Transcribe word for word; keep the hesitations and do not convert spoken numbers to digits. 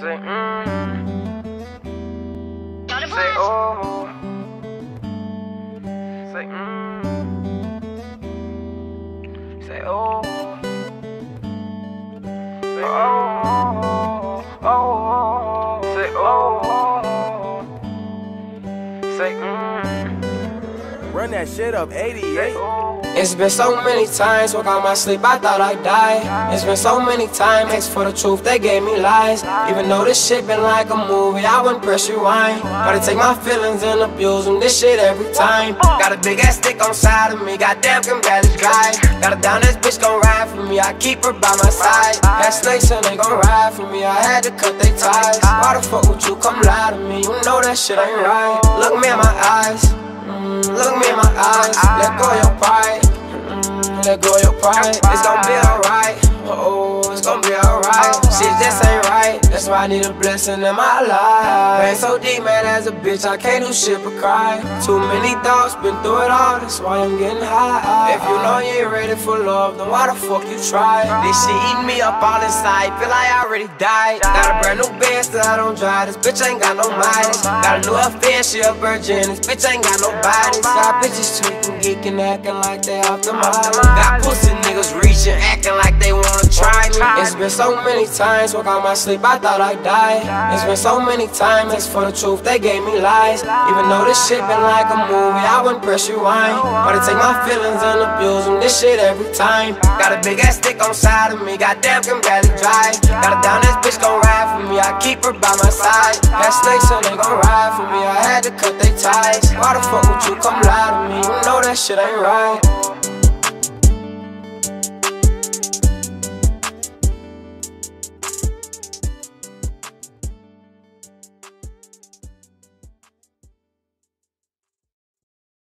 Say mm. Say oh. Say mm. Say oh. Say oh. Oh. Say oh. Say mm. Run that shit up, eighty-eight. It's been so many times, woke out my sleep, I thought I'd die. It's been so many times, asked for the truth, they gave me lies. Even though this shit been like a movie, I wouldn't press rewind. Gotta take my feelings and abuse them, this shit every time. Got a big ass stick on side of me, goddamn can barely drive. Got a down, this bitch gon' ride for me, I keep her by my side. Had snakes and they gon' ride for me, I had to cut they ties. Why the fuck would you come lie to me, you know that shit ain't right. Look me in my eyes, mm, look me in my eyes. Let go of your pride, mm, let go of your pride. It's gon' be alright, oh, it's gon' be alright. Shit just ain't right, that's why I need a blessing in my life. Pain so deep, man, as a bitch, I can't do shit but cry. Too many thoughts, been through it all, that's why I'm getting high. If you know you ain't ready for love, then why the fuck you try? This shit eating me up all inside, feel like I already died. Got a brand new band, still I don't drive, this bitch ain't got no mileage. Got a new affair, she a virgin, this bitch ain't got no body. Got bitches tweaking, geeking, acting like they off the model. Got pussy niggas reaching, acting like they wanna try me. It's been so many times, woke out my sleep, I thought I'd die. It's been so many times, asked for the truth, they gave me lies. Even though this shit been like a movie, I wouldn't press rewind. Gotta take my feelings and abuse them, this shit every time. Got a big ass stick on side of me, goddamn can barely drive. Got a down, this bitch gon' ride for me, I keep her by my side. Had snakes and they gon' ride for me, I had to cut they ties. Why the fuck would you come lie to me, you know that shit ain't right.